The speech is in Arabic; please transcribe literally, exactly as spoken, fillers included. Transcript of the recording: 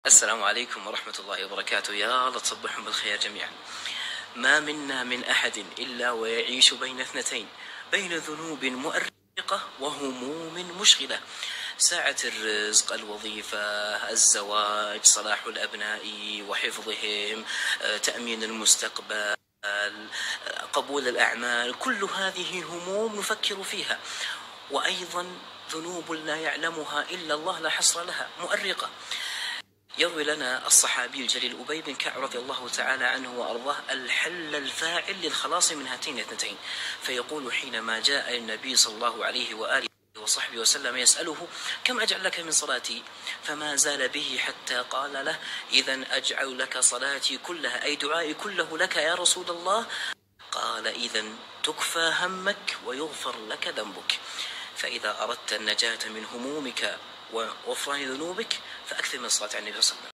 السلام عليكم ورحمة الله وبركاته. يا الله تصبحهم بالخير جميعا. ما منا من أحد إلا ويعيش بين اثنتين، بين ذنوب مؤرقة وهموم مشغلة. ساعة الرزق، الوظيفة، الزواج، صلاح الأبناء وحفظهم، تأمين المستقبل، قبول الأعمال، كل هذه هموم نفكر فيها، وأيضا ذنوب لا يعلمها إلا الله لا حصر لها، مؤرقة. يروي لنا الصحابي الجليل أبي بن كعب رضي الله تعالى عنه وأرضاه الحل الفاعل للخلاص من هاتين الاثنتين، فيقول حينما جاء النبي صلى الله عليه وآله وصحبه وسلم يسأله: كم أجعل لك من صلاتي؟ فما زال به حتى قال له: إذن أجعل لك صلاتي كلها، أي دعائي كله لك يا رسول الله. قال: إذن تكفى همك ويغفر لك ذنبك. فإذا أردت النجاة من همومك وغفران ذنوبك فأكثر من الصلاة على النبي صلى الله عليه وسلم.